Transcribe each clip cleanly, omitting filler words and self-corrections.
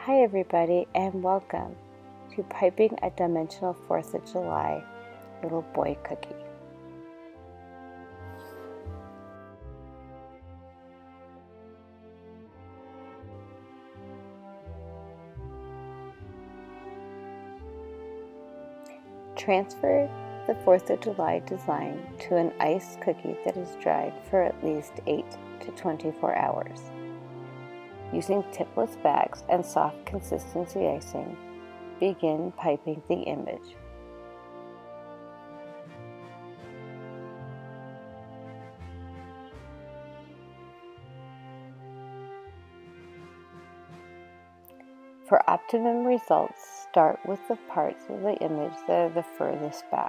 Hi everybody and welcome to Piping a Dimensional 4th of July Little Boy Cookie. Transfer the 4th of July design to an iced cookie that is dried for at least 8 to 24 hours. Using tipless bags and soft consistency icing, begin piping the image. For optimum results, start with the parts of the image that are the furthest back.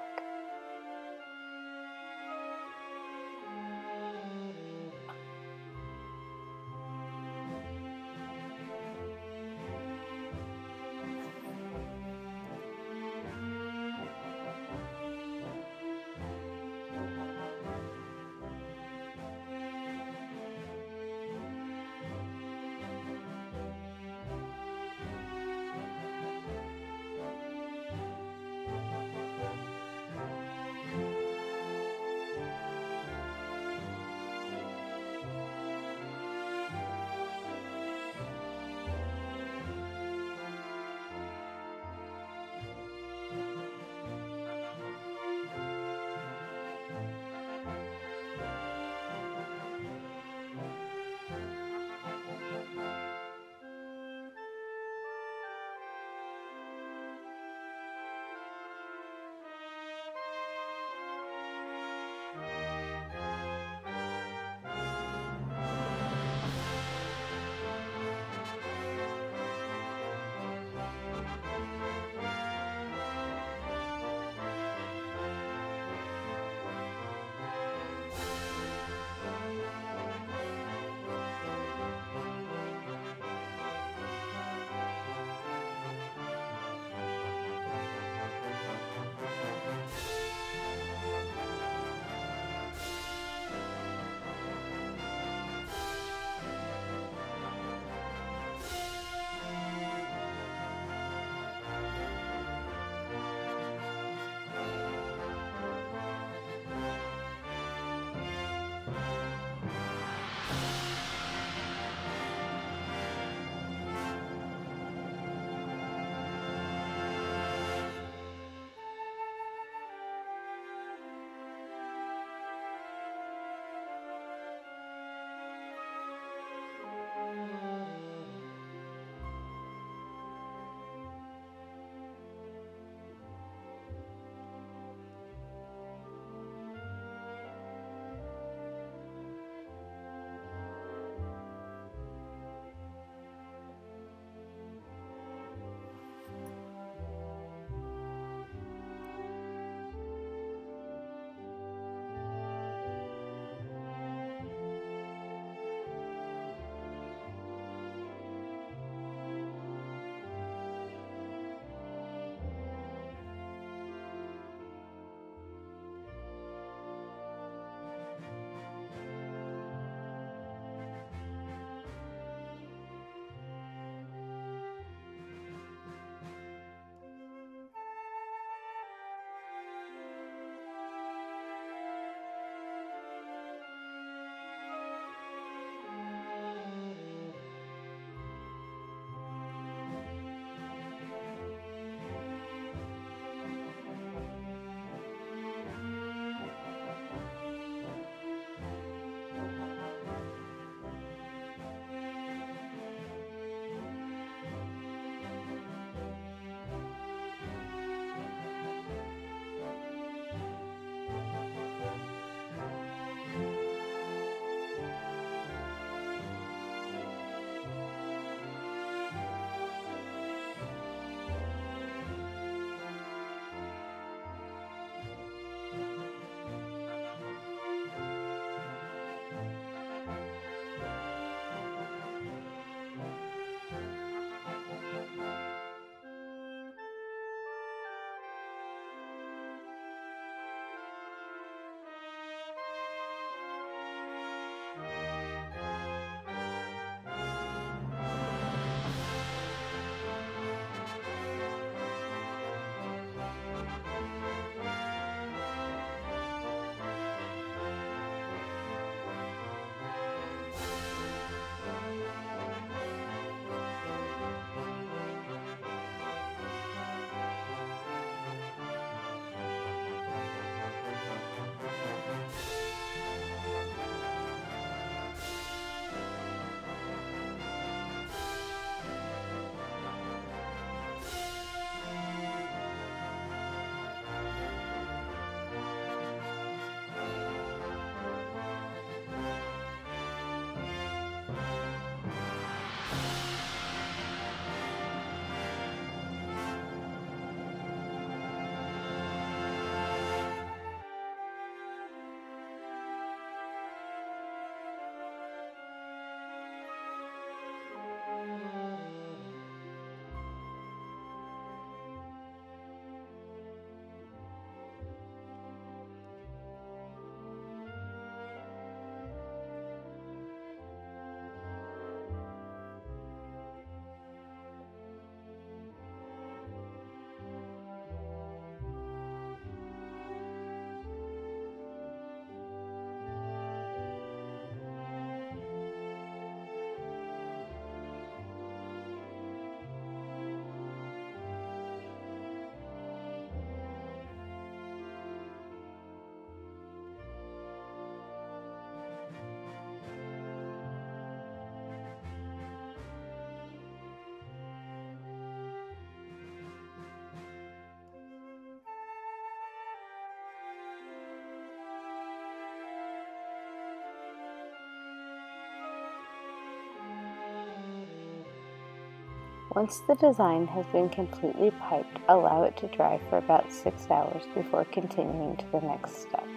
Once the design has been completely piped, allow it to dry for about 6 hours before continuing to the next step.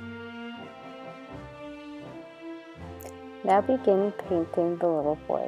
Now begin painting the little boy.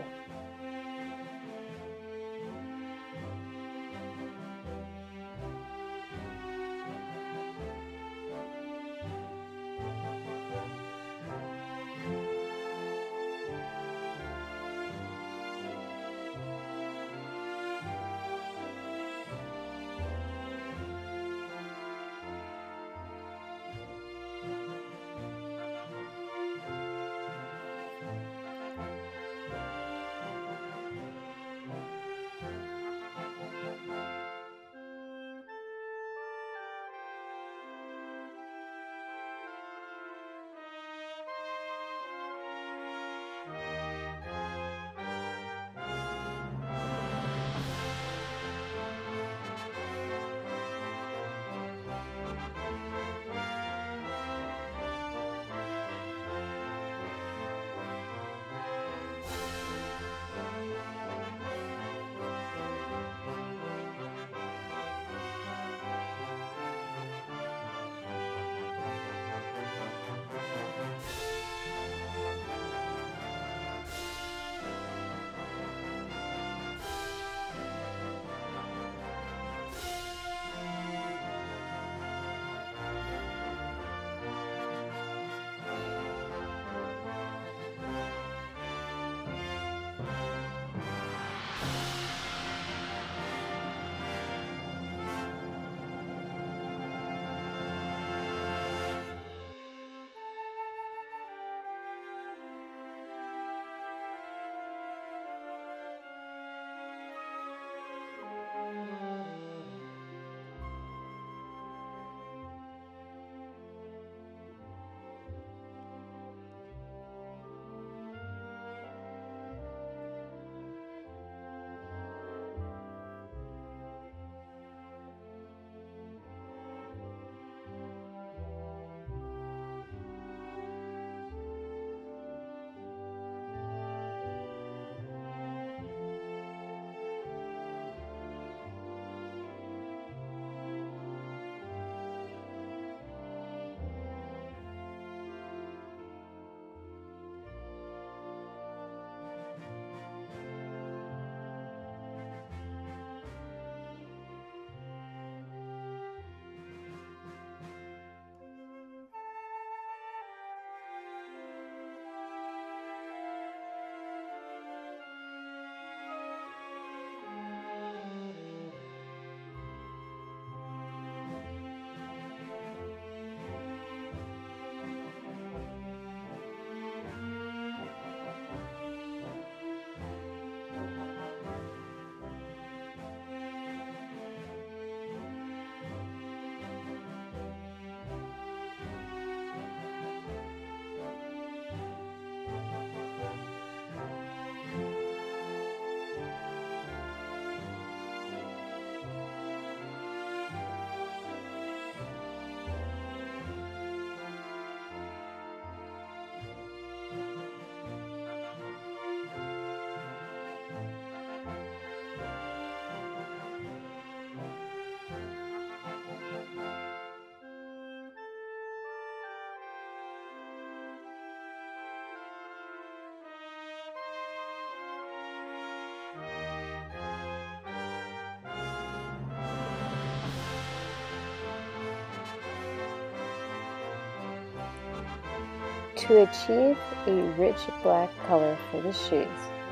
To achieve a rich black color for the shoes,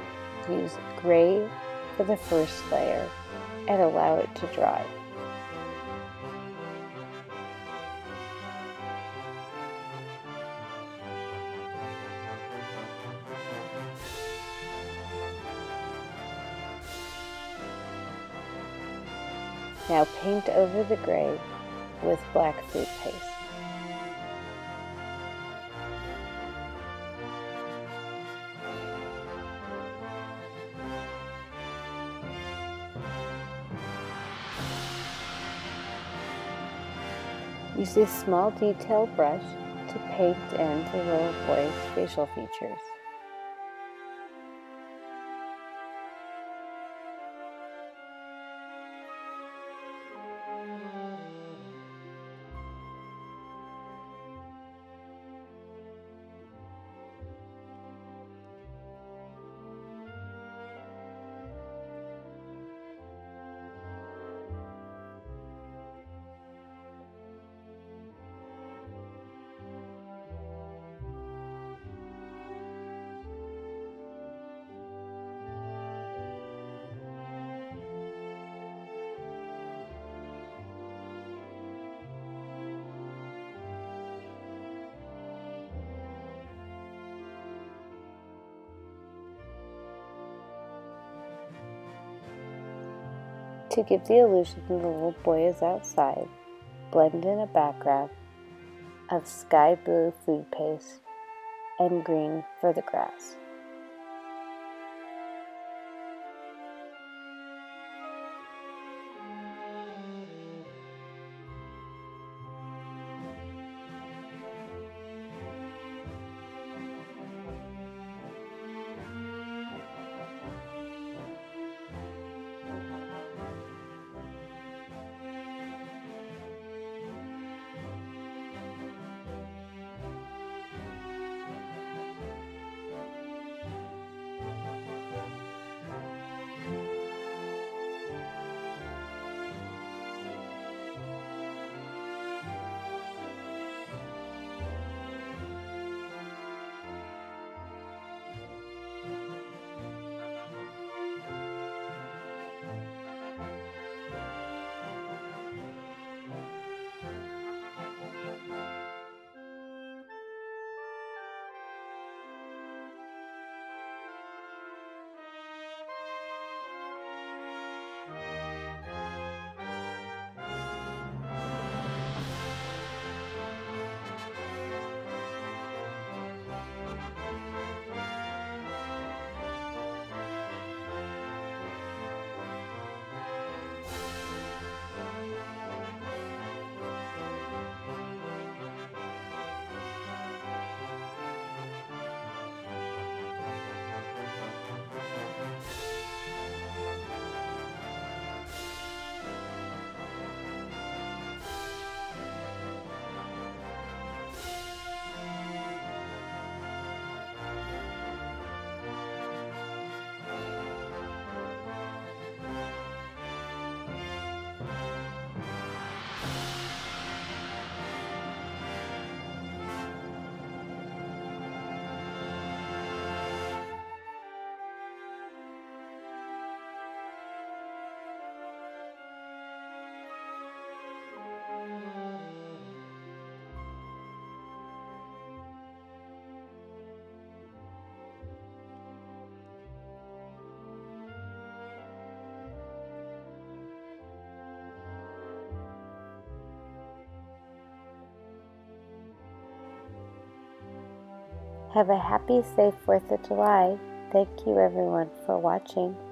use gray for the first layer and allow it to dry. Now paint over the gray with black food paste. Use a small detail brush to paint in the little boy's facial features. To give the illusion the little boy is outside, blend in a background of sky blue food paste and green for the grass. Have a happy, safe 4th of July. Thank you everyone for watching.